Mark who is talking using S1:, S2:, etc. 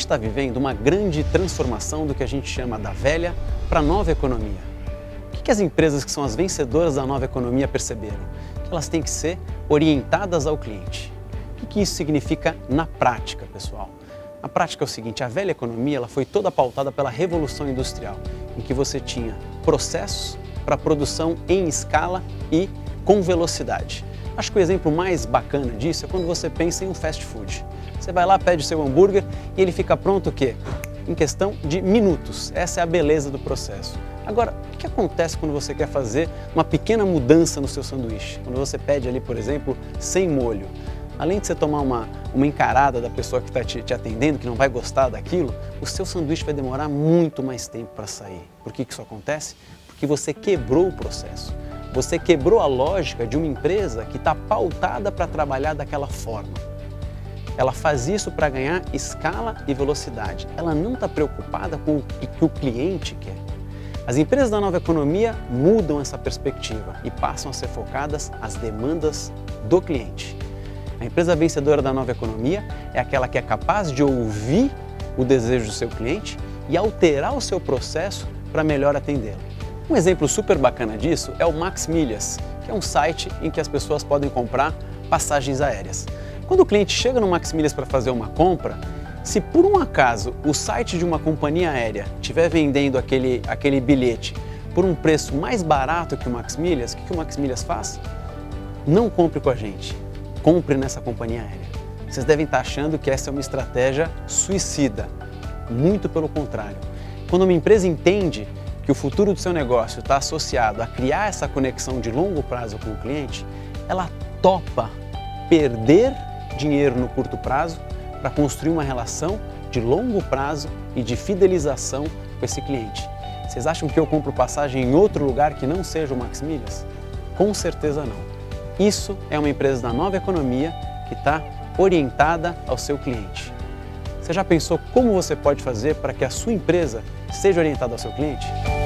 S1: está vivendo uma grande transformação do que a gente chama da velha para a nova economia. O que as empresas que são as vencedoras da nova economia perceberam? Que elas têm que ser orientadas ao cliente. O que isso significa na prática, pessoal? Na prática é o seguinte, a velha economia ela foi toda pautada pela Revolução Industrial, em que você tinha processos para produção em escala e com velocidade. Acho que o exemplo mais bacana disso é quando você pensa em um fast food. Você vai lá, pede o seu hambúrguer e ele fica pronto o quê? Em questão de minutos. Essa é a beleza do processo. Agora, o que acontece quando você quer fazer uma pequena mudança no seu sanduíche? Quando você pede ali, por exemplo, sem molho. Além de você tomar uma encarada da pessoa que está te atendendo, que não vai gostar daquilo, o seu sanduíche vai demorar muito mais tempo para sair. Por que isso acontece? Porque você quebrou o processo. Você quebrou a lógica de uma empresa que está pautada para trabalhar daquela forma. Ela faz isso para ganhar escala e velocidade. Ela não está preocupada com o que o cliente quer. As empresas da nova economia mudam essa perspectiva e passam a ser focadas às demandas do cliente. A empresa vencedora da nova economia é aquela que é capaz de ouvir o desejo do seu cliente e alterar o seu processo para melhor atendê-lo. Um exemplo super bacana disso é o Max Milhas, que é um site em que as pessoas podem comprar passagens aéreas. Quando o cliente chega no Max Milhas para fazer uma compra, se por um acaso o site de uma companhia aérea estiver vendendo aquele bilhete por um preço mais barato que o Max Milhas, o que o Max Milhas faz? Não compre com a gente, compre nessa companhia aérea. Vocês devem estar achando que essa é uma estratégia suicida. Muito pelo contrário. Quando uma empresa entende que o futuro do seu negócio está associado a criar essa conexão de longo prazo com o cliente, ela topa perder dinheiro no curto prazo para construir uma relação de longo prazo e de fidelização com esse cliente. Vocês acham que eu compro passagem em outro lugar que não seja o Max Milhas? Com certeza não. Isso é uma empresa da nova economia que está orientada ao seu cliente. Você já pensou como você pode fazer para que a sua empresa seja orientada ao seu cliente?